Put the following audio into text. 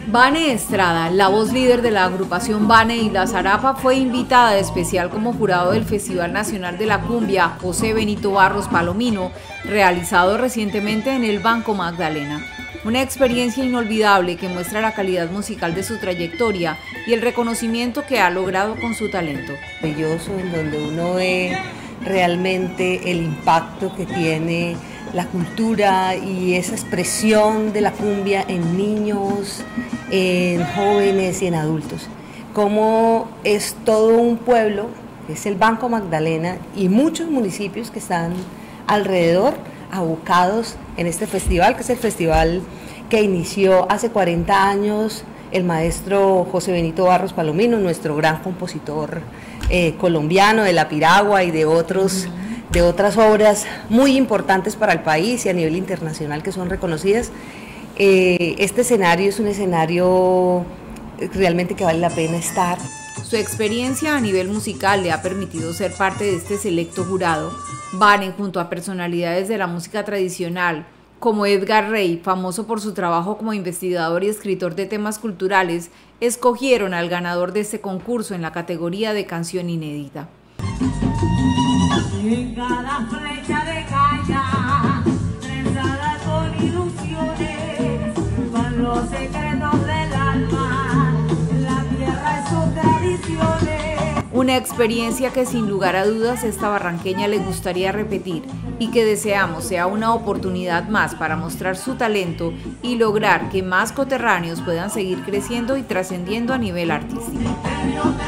Vane Estrada, la voz líder de la agrupación Vane y la Zarapa, fue invitada de especial como jurado del Festival Nacional de la Cumbia José Benito Barros Palomino, realizado recientemente en el Banco Magdalena. Una experiencia inolvidable que muestra la calidad musical de su trayectoria y el reconocimiento que ha logrado con su talento. Maravilloso, en donde uno ve realmente el impacto que tiene la cultura y esa expresión de la cumbia en niños, en jóvenes y en adultos. Como es todo un pueblo, es el Banco Magdalena y muchos municipios que están alrededor abocados en este festival, que es el festival que inició hace 40 años el maestro José Benito Barros Palomino, nuestro gran compositor colombiano de la piragua y de otras obras muy importantes para el país y a nivel internacional que son reconocidas. Este escenario es un escenario realmente que vale la pena estar. Su experiencia a nivel musical le ha permitido ser parte de este selecto jurado. Vane, junto a personalidades de la música tradicional, como Edgar Rey, famoso por su trabajo como investigador y escritor de temas culturales, escogieron al ganador de este concurso en la categoría de canción inédita. En cada flecha de caña, trenzada con ilusiones, van los secretos del alma, la tierra y sus tradiciones. Una experiencia que sin lugar a dudas esta barranqueña le gustaría repetir y que deseamos sea una oportunidad más para mostrar su talento y lograr que más coterráneos puedan seguir creciendo y trascendiendo a nivel artístico.